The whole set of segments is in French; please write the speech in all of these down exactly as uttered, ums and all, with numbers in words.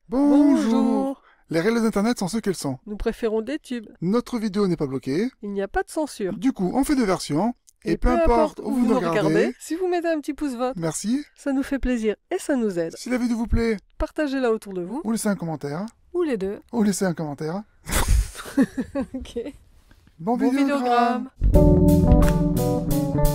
Bonjour. Bonjour. Les règles d'internet sont ce qu'elles sont. Nous préférons des tubes. Notre vidéo n'est pas bloquée. Il n'y a pas de censure. Du coup, on fait deux versions. Et, Et peu importe où vous nous regardez, si vous mettez un petit pouce vert, merci. ça nous fait plaisir et ça nous aide. Si la vidéo vous plaît, Partagez-la autour de vous, ou laissez un commentaire. ou les deux. Ou laissez un commentaire. Ok. Bon, Bon vidéogramme. vidéogramme.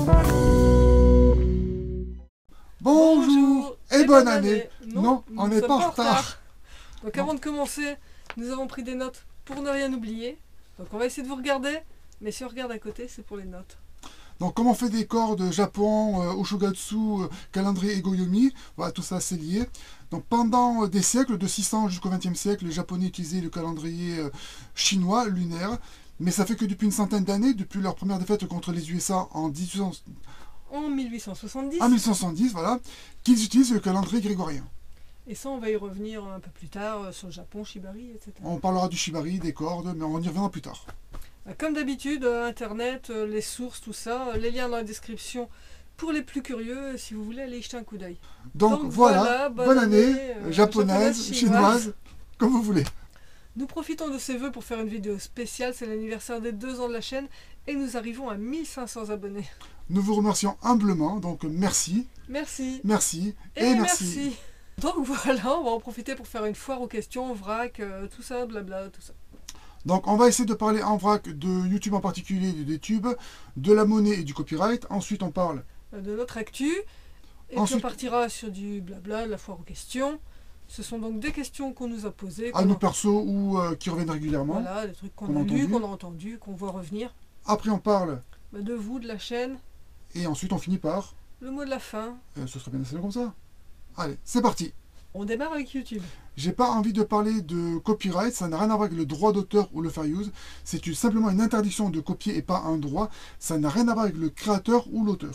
Bonjour et bonne année. Non, on n'est pas en retard. Donc Non. avant de commencer, nous avons pris des notes pour ne rien oublier. Donc on va essayer de vous regarder, mais si on regarde à côté, c'est pour les notes. Donc, comme on fait des cordes Japon, euh, Oshogatsu, euh, calendrier et Goyomi, voilà, tout ça c'est lié. Donc, pendant euh, des siècles, de six cents jusqu'au vingtième siècle, les Japonais utilisaient le calendrier euh, chinois, lunaire. Mais ça fait que depuis une centaine d'années, depuis leur première défaite contre les U S A en, dix-huit cents En mille huit cent soixante-dix. en mille huit cent soixante-dix, voilà, qu'ils utilisent le calendrier grégorien. Et ça, on va y revenir un peu plus tard euh, sur le Japon, Shibari, et cetera. On parlera du shibari, des cordes, mais on y reviendra plus tard. Comme d'habitude, euh, Internet, euh, les sources, tout ça, euh, les liens dans la description pour les plus curieux, euh, si vous voulez aller y jeter un coup d'œil. Donc, Donc, voilà, voilà, bonne, bonne année, année, euh, japonaise, japonaise, chinoise, chinoise. comme vous voulez. Nous profitons de ces vœux pour faire une vidéo spéciale, c'est l'anniversaire des deux ans de la chaîne, et nous arrivons à mille cinq cents abonnés. Nous vous remercions humblement, donc merci, Merci. merci Et, et, merci. Donc voilà, on va en profiter pour faire une foire aux questions, vrac, euh, tout ça, blabla, tout ça. Donc on va essayer de parler en vrac de YouTube en particulier, de YouTube, de la monnaie et du copyright. Ensuite on parle Euh, De notre actu, et Ensuite- puis on partira sur du blabla, de la foire aux questions. Ce sont donc des questions qu'on nous a posées. à qu'on nos a- persos ou euh, qui reviennent régulièrement. Voilà, des trucs qu'on qu'on a a lus, entendu. qu'on a entendus, qu'on voit revenir. Après on parle Bah, de vous, de la chaîne, et ensuite on finit par... le mot de la fin. euh, ce serait bien assez long comme ça. Allez, c'est parti. On démarre avec YouTube. J'ai pas envie de parler de copyright, ça n'a rien à voir avec le droit d'auteur ou le fair use. C'est une- simplement une interdiction de copier et pas un droit. Ça n'a rien à voir avec le créateur ou l'auteur.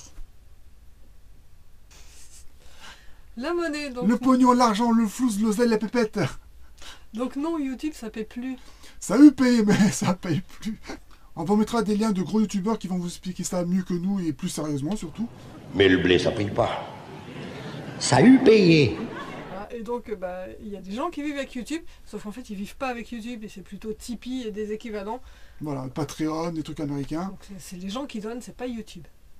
La monnaie, donc, Le pognon, l'argent, le flouze, l'oseille, la pépette. donc non, YouTube, ça paie plus. Ça a eu payé, mais ça paye plus. On vous mettra des liens de gros youtubeurs qui vont vous expliquer ça mieux que nous et plus sérieusement surtout. Mais le blé, ça paye pas. Ça a eu payé. Voilà, et donc, euh, bah, il y a des gens qui vivent avec YouTube, sauf qu'en fait, ils vivent pas avec YouTube, et c'est plutôt Tipeee et des équivalents. Voilà, Patreon, des trucs américains. Donc c'est- c'est les gens qui donnent, c'est pas YouTube.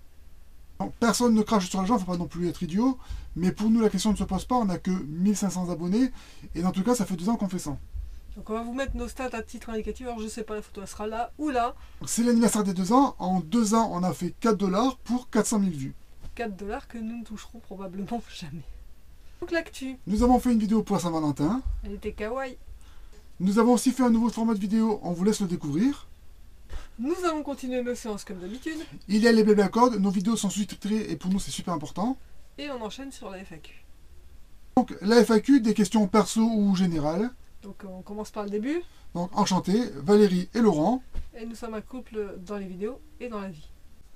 Non, personne ne crache sur l'argent, faut pas non plus être idiot. Mais pour nous, la question ne se pose pas, on n'a que mille cinq cents abonnés. Et dans tout cas, ça fait deux ans qu'on fait ça. Donc on va vous mettre nos stats à titre indicatif. Alors je sais pas, la photo elle sera là ou là. Donc, c'est l'anniversaire des deux ans. En deux ans, on a fait quatre dollars pour quatre cent mille vues. quatre dollars que nous ne toucherons probablement jamais. Donc l'actu, Nous avons fait une vidéo pour Saint-Valentin. elle était kawaii. Nous avons aussi fait un nouveau format de vidéo, on vous laisse le découvrir. Nous allons continuer nos séances comme d'habitude. Il y a les blabla codes, nos vidéos sont sous-titrées et pour nous c'est super important. Et on enchaîne sur la F A Q. Donc la F A Q, des questions perso ou générales. Donc on commence par le début. Donc enchanté, Valérie et Laurent. Et nous sommes un couple dans les vidéos et dans la vie.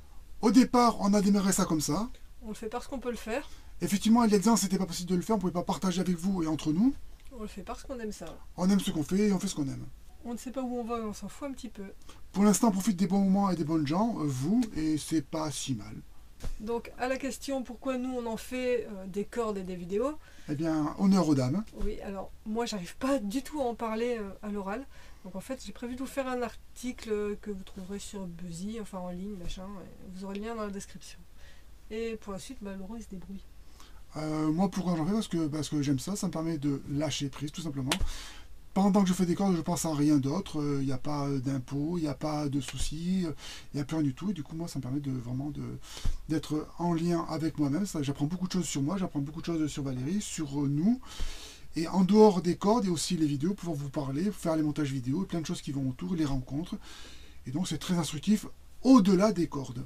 Au départ, on a démarré ça comme ça. On le fait parce qu'on peut le faire. Effectivement, il y a des ans, c'était pas possible de le faire, on pouvait pas partager avec vous et entre nous. On le fait parce qu'on aime ça. On aime ce qu'on fait et on fait ce qu'on aime. On ne sait pas où on va et on s'en fout un petit peu. Pour l'instant, on profite des bons moments et des bonnes gens, euh, vous, et c'est pas si mal. Donc à la question pourquoi nous on en fait euh, des cordes et des vidéos. Eh bien, honneur aux dames. Oui, alors moi j'arrive pas du tout à en parler euh, à l'oral. Donc en fait j'ai prévu de vous faire un article euh, que vous trouverez sur Buzzy, enfin en ligne, machin. Et vous aurez le lien dans la description. Et pour la suite, bah, Laurent il se débrouille. Euh, moi, pourquoi j'en fais? Parce que, parce que j'aime ça, ça me permet de lâcher prise, tout simplement. Pendant que je fais des cordes, je pense à rien d'autre. Il n'y a pas d'impôts, il n'y a pas de soucis, il n'y a plus rien du tout. Et du coup, moi, ça me permet de vraiment de, d'être en lien avec moi-même. Ça, j'apprends beaucoup de choses sur moi, j'apprends beaucoup de choses sur Valérie, sur euh, nous. Et en dehors des cordes, il y a aussi les vidéos, pouvoir vous parler, faire les montages vidéo, plein de choses qui vont autour, les rencontres. Et donc, c'est très instructif au-delà des cordes.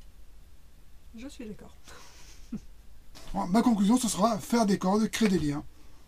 Je suis d'accord. Bon, ma conclusion, ce sera faire des cordes, créer des liens.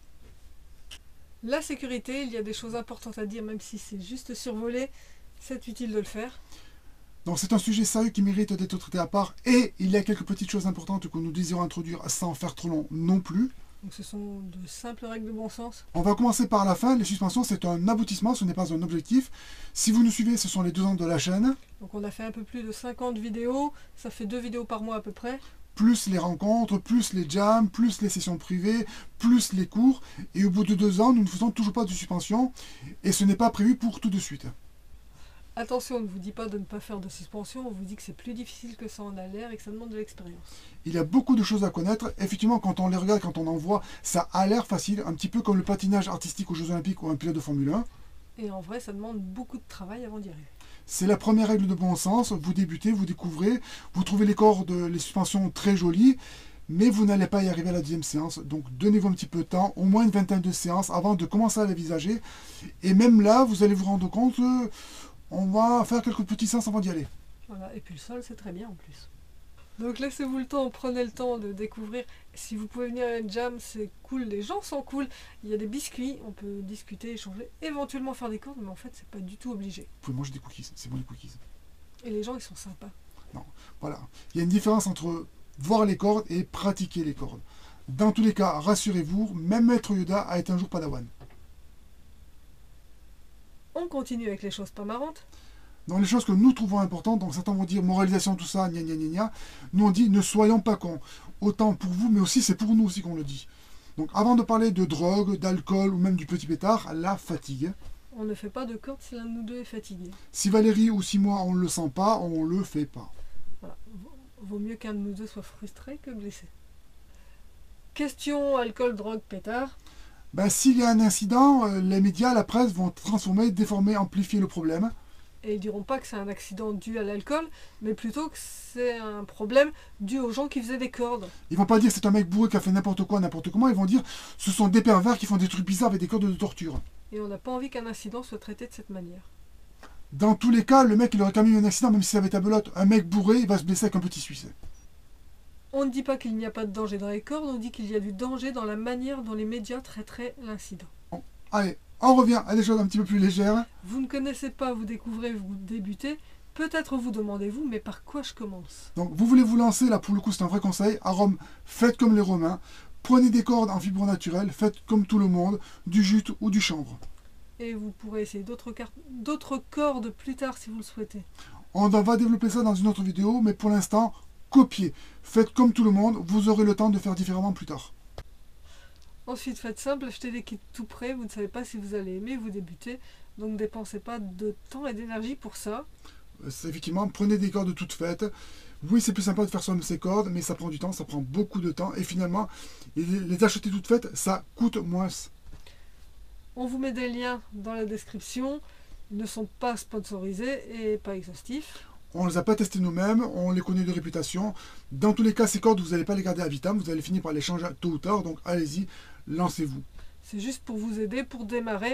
La sécurité, il y a des choses importantes à dire, même si c'est juste survolé, c'est utile de le faire. Donc c'est un sujet sérieux qui mérite d'être traité à part. Et il y a quelques petites choses importantes que nous désirons introduire sans faire trop long non plus. Donc ce sont de simples règles de bon sens. On va commencer par la fin. Les suspensions, c'est un aboutissement, ce n'est pas un objectif. Si vous nous suivez, ce sont les deux ans de la chaîne. Donc on a fait un peu plus de cinquante vidéos, ça fait deux vidéos par mois à peu près. plus les rencontres, plus les jams, plus les sessions privées, plus les cours. Et au bout de deux ans, nous ne faisons toujours pas de suspension. Et ce n'est pas prévu pour tout de suite. Attention, on ne vous dit pas de ne pas faire de suspension, on vous dit que c'est plus difficile que ça en a l'air et que ça demande de l'expérience. Il y a beaucoup de choses à connaître. Effectivement, quand on les regarde, quand on en voit, ça a l'air facile, un petit peu comme le patinage artistique aux Jeux Olympiques ou un pilote de Formule un. Et en vrai, ça demande beaucoup de travail avant d'y arriver. C'est la première règle de bon sens. Vous débutez, vous découvrez, vous trouvez les cordes, les suspensions très jolies, mais vous n'allez pas y arriver à la deuxième séance. Donc donnez-vous un petit peu de temps, au moins une vingtaine de séances avant de commencer à l'envisager. Et même là, vous allez vous rendre compte, euh, on va faire quelques petits séances avant d'y aller. Voilà, et puis le sol, c'est très bien en plus. Donc laissez-vous le temps, prenez le temps de découvrir. Si vous pouvez venir à une jam, c'est cool, les gens sont cool. Il y a des biscuits, on peut discuter, échanger, éventuellement faire des cordes, mais en fait, c'est pas du tout obligé. Vous pouvez manger des cookies, c'est bon les cookies. Et les gens, ils sont sympas. Non, voilà. Il y a une différence entre voir les cordes et pratiquer les cordes. Dans tous les cas, rassurez-vous, même Maître Yoda a été un jour padawan. On continue avec les choses pas marrantes. Dans les choses que nous trouvons importantes, donc certains vont dire moralisation, tout ça, gna gna gna gna, nous on dit ne soyons pas cons. Autant pour vous, mais aussi c'est pour nous aussi qu'on le dit. Donc avant de parler de drogue, d'alcool ou même du petit pétard, la fatigue. On ne fait pas de corde si l'un de nous deux est fatigué. Si Valérie ou si moi on ne le sent pas, on ne le fait pas. Voilà. Vaut mieux qu'un de nous deux soit frustré que blessé. Question alcool, drogue, pétard. Ben, s'il y a un incident, euh, les médias, la presse vont transformer, déformer, amplifier le problème. Et ils diront pas que c'est un accident dû à l'alcool, mais plutôt que c'est un problème dû aux gens qui faisaient des cordes. Ils vont pas dire que c'est un mec bourré qui a fait n'importe quoi, n'importe comment. Ils vont dire ce sont des pervers qui font des trucs bizarres avec des cordes de torture. Et on n'a pas envie qu'un incident soit traité de cette manière. Dans tous les cas, le mec il aurait quand même eu un accident, même si ça avait tabelote. Un mec bourré, il va se blesser avec un petit Suisse. On ne dit pas qu'il n'y a pas de danger dans les cordes, on dit qu'il y a du danger dans la manière dont les médias traiteraient l'incident. Bon, allez, on revient à des choses un petit peu plus légères. Vous ne connaissez pas, vous découvrez, vous débutez. Peut-être vous demandez-vous, mais par quoi je commence? Donc vous voulez vous lancer, là pour le coup c'est un vrai conseil. À Rome, faites comme les Romains. Prenez des cordes en fibre naturelle, faites comme tout le monde, du jute ou du chanvre. Et vous pourrez essayer d'autres car- d'autres cordes plus tard si vous le souhaitez. On va développer ça dans une autre vidéo, mais pour l'instant, copiez. Faites comme tout le monde, vous aurez le temps de faire différemment plus tard. Ensuite, faites simple, achetez des kits tout prêts, vous ne savez pas si vous allez aimer, vous débutez, donc dépensez pas de temps et d'énergie pour ça. C'est effectivement, prenez des cordes toutes faites. Oui, c'est plus sympa de faire soi-même ces cordes, mais ça prend du temps, ça prend beaucoup de temps. Et finalement, les, les acheter toutes faites, ça coûte moins. On vous met des liens dans la description, ils ne sont pas sponsorisés et pas exhaustifs. On ne les a pas testés nous-mêmes, on les connaît de réputation. Dans tous les cas, ces cordes, vous n'allez pas les garder à vitam, vous allez finir par les changer tôt ou tard, donc allez-y, lancez-vous. C'est juste pour vous aider, pour démarrer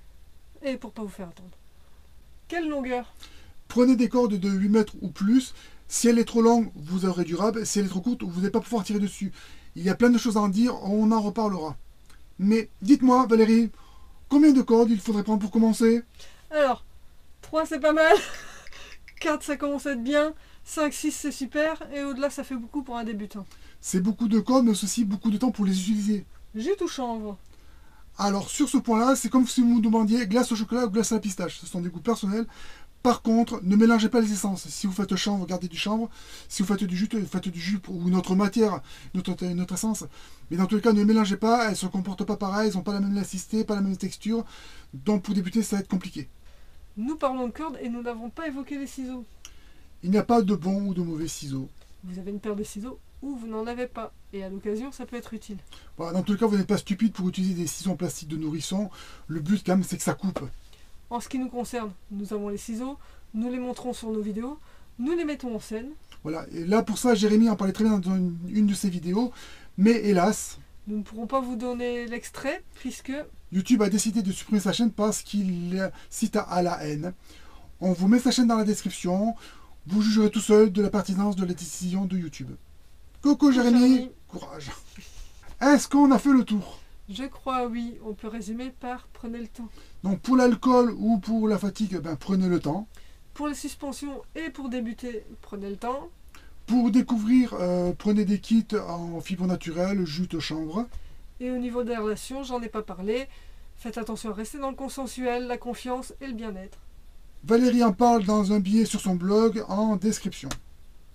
et pour pas vous faire attendre. Quelle longueur? Prenez des cordes de huit mètres ou plus. Si elle est trop longue, vous aurez du rab. Si elle est trop courte, vous n'allez pas pouvoir tirer dessus. Il y a plein de choses à en dire, on en reparlera. Mais dites-moi, Valérie, combien de cordes il faudrait prendre pour commencer? Alors, trois c'est pas mal, quatre ça commence à être bien, cinq, six c'est super, et au-delà ça fait beaucoup pour un débutant. C'est beaucoup de cordes, mais aussi beaucoup de temps pour les utiliser. Jute ou chanvre? Alors, sur ce point-là, c'est comme si vous me demandiez glace au chocolat ou glace à la pistache. Ce sont des goûts personnels. Par contre, ne mélangez pas les essences. Si vous faites chanvre, gardez du chanvre. Si vous faites du jute, faites du jus ou une autre matière, une autre, une autre essence. Mais dans tous les cas, ne mélangez pas. Elles ne se comportent pas pareil. Elles n'ont pas la même élasticité, pas la même texture. Donc, pour débuter, ça va être compliqué. Nous parlons de cordes et nous n'avons pas évoqué les ciseaux. Il n'y a pas de bons ou de mauvais ciseaux. Vous avez une paire de ciseaux ou vous n'en avez pas. Et à l'occasion, ça peut être utile. Voilà, dans tous les cas, vous n'êtes pas stupide pour utiliser des ciseaux en plastique de nourrisson. Le but, quand même, c'est que ça coupe. En ce qui nous concerne, nous avons les ciseaux, nous les montrons sur nos vidéos, nous les mettons en scène. Voilà, et là pour ça, Jérémy en parlait très bien dans une, une de ses vidéos, mais hélas, nous ne pourrons pas vous donner l'extrait puisque YouTube a décidé de supprimer sa chaîne parce qu'il cite à la haine. On vous met sa chaîne dans la description, vous jugerez tout seul de la pertinence de la décision de YouTube. Coucou Jérémy, Jérémy. Courage. Est-ce qu'on a fait le tour? Je crois oui, on peut résumer par prenez le temps. Donc pour l'alcool ou pour la fatigue, ben, prenez le temps. Pour les suspensions et pour débuter, prenez le temps. Pour découvrir, euh, prenez des kits en fibre naturelle, jute, chanvre. Et au niveau des relations, j'en ai pas parlé. Faites attention à rester dans le consensuel, la confiance et le bien-être. Valérie en parle dans un billet sur son blog en description.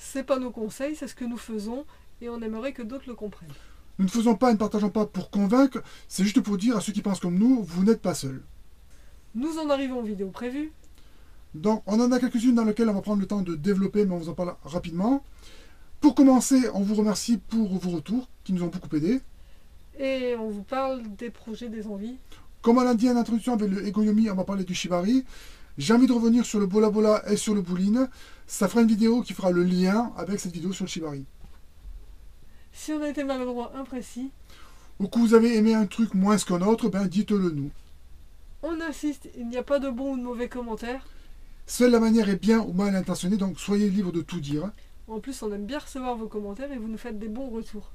C'est pas nos conseils, c'est ce que nous faisons et on aimerait que d'autres le comprennent. Nous ne faisons pas et ne partageons pas pour convaincre, c'est juste pour dire à ceux qui pensent comme nous, vous n'êtes pas seuls. Nous en arrivons aux vidéos prévues. Donc on en a quelques-unes dans lesquelles on va prendre le temps de développer, mais on vous en parle rapidement. Pour commencer, on vous remercie pour vos retours, qui nous ont beaucoup aidés. Et on vous parle des projets, des envies. Comme on l'a dit en introduction avec le Egoyomi, on va parler du Shibari. J'ai envie de revenir sur le Bola Bola et sur le Bouline. Ça fera une vidéo qui fera le lien avec cette vidéo sur le Shibari. Si on a été maladroit, imprécis, Ou que vous avez aimé un truc moins qu'un autre, ben dites-le nous. on insiste, il n'y a pas de bons ou de mauvais commentaires. Seule la manière est bien ou mal intentionnée, donc soyez libre de tout dire. En plus, on aime bien recevoir vos commentaires et vous nous faites des bons retours.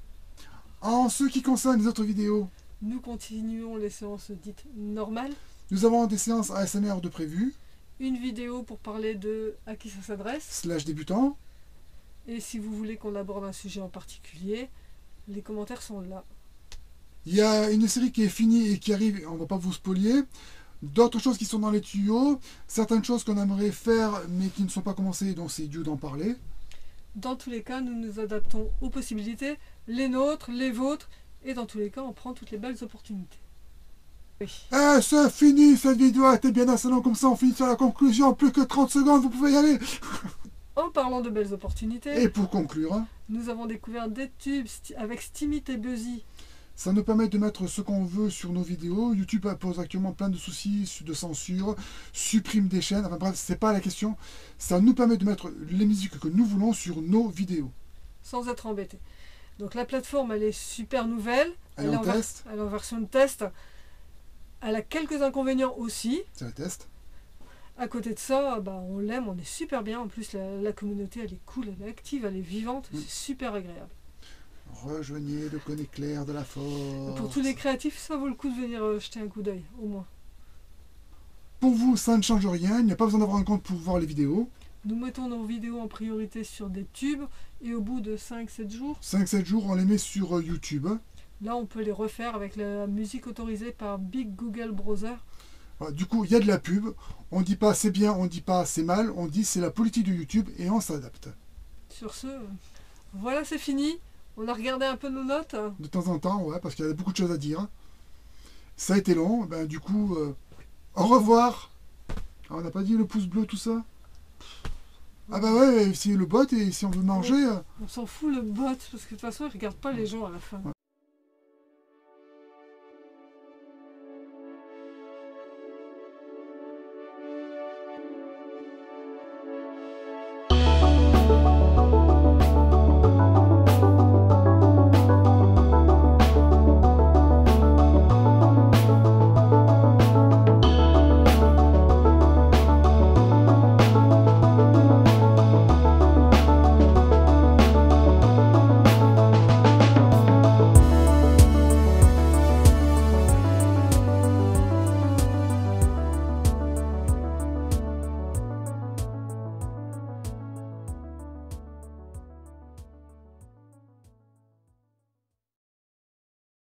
En ce qui concerne les autres vidéos, Nous continuons les séances dites normales. nous avons des séances A S M R de prévues, Une vidéo pour parler de à qui ça s'adresse. slash débutants. Et si vous voulez qu'on aborde un sujet en particulier, les commentaires sont là. Il y a une série qui est finie et qui arrive, on ne va pas vous spolier. D'autres choses qui sont dans les tuyaux, certaines choses qu'on aimerait faire mais qui ne sont pas commencées, donc c'est dû d'en parler. Dans tous les cas, nous nous adaptons aux possibilités, les nôtres, les vôtres, et dans tous les cas, on prend toutes les belles opportunités. Oui. Eh, c'est fini, cette vidéo était bien assez longue, comme ça on finit sur la conclusion, plus que trente secondes, vous pouvez y aller. En parlant de belles opportunités, Et pour conclure, nous avons découvert des tubes sti- avec Steemit et Buzzy. ça nous permet de mettre ce qu'on veut sur nos vidéos. YouTube pose actuellement plein de soucis de censure, supprime des chaînes, enfin bref, c'est pas la question. Ça nous permet de mettre les musiques que nous voulons sur nos vidéos. Sans être embêté. Donc la plateforme, elle est super nouvelle. Elle est en ver- test. elle est en version de test. Elle a quelques inconvénients aussi. C'est le test. À côté de ça, bah, on l'aime, on est super bien. En plus, la, la communauté, elle est cool, elle est active, elle est vivante. Mm. C'est super agréable. Rejoignez le côté clair de la force. Pour tous les créatifs, ça vaut le coup de venir euh, jeter un coup d'œil, au moins. Pour vous, ça ne change rien. Il n'y a pas besoin d'avoir un compte pour voir les vidéos. Nous mettons nos vidéos en priorité sur des tubes. Et au bout de cinq sept jours, cinq sept jours, on les met sur euh, YouTube. là, on peut les refaire avec la musique autorisée par Big Google Browser. Voilà, du coup, il y a de la pub. On dit pas c'est bien, on dit pas c'est mal. On dit c'est la politique de YouTube et on s'adapte. Sur ce, euh, voilà, c'est fini. On a regardé un peu nos notes. De temps en temps, ouais, parce qu'il y a beaucoup de choses à dire. Ça a été long. Ben, du coup, euh, au revoir. Ah, on n'a pas dit le pouce bleu, tout ça. Ah bah ouais, c'est le bot et si on veut manger... euh, On s'en fout le bot, parce que de toute façon, il regarde pas les gens à la fin. Ouais.